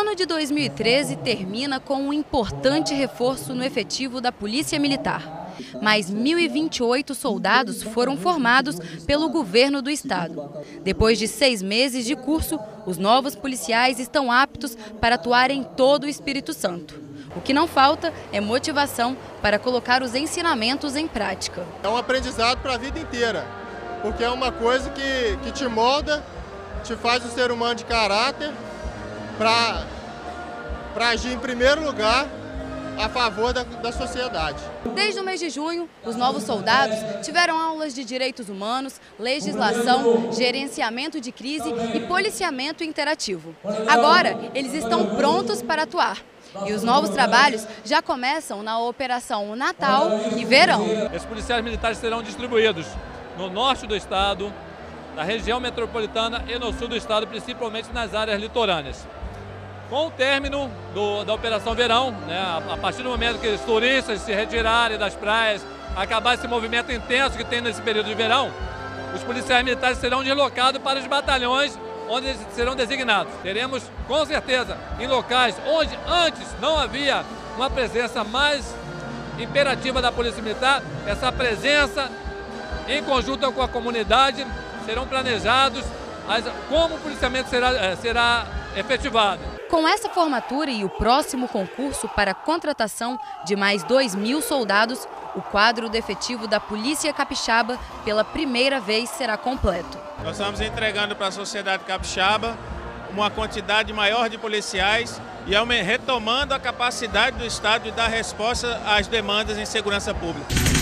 ano de 2013 termina com um importante reforço no efetivo da Polícia Militar. Mais 1.028 soldados foram formados pelo governo do estado. Depois de 6 meses de curso, os novos policiais estão aptos para atuar em todo o Espírito Santo. O que não falta é motivação para colocar os ensinamentos em prática. É um aprendizado para a vida inteira, porque é uma coisa que te molda, te faz um ser humano de caráter para agir em primeiro lugar a favor da sociedade. Desde o mês de junho, os novos soldados tiveram aulas de direitos humanos, legislação, gerenciamento de crise e policiamento interativo. Agora, eles estão prontos para atuar. E os novos trabalhos já começam na Operação Natal e Verão. Esses policiais militares serão distribuídos no norte do estado, na região metropolitana e no sul do estado, principalmente nas áreas litorâneas. Com o término da Operação Verão, a partir do momento que os turistas se retirarem das praias, acabar esse movimento intenso que tem nesse período de verão, os policiais militares serão deslocados para os batalhões onde eles serão designados. Teremos, com certeza, em locais onde antes não havia uma presença mais imperativa da Polícia Militar, essa presença em conjunto com a comunidade serão planejados como o policiamento será efetivado. Com essa formatura e o próximo concurso para a contratação de mais 2.000 soldados, o quadro de efetivo da Polícia Capixaba pela primeira vez será completo. Nós estamos entregando para a sociedade capixaba uma quantidade maior de policiais e retomando a capacidade do Estado de dar resposta às demandas em segurança pública.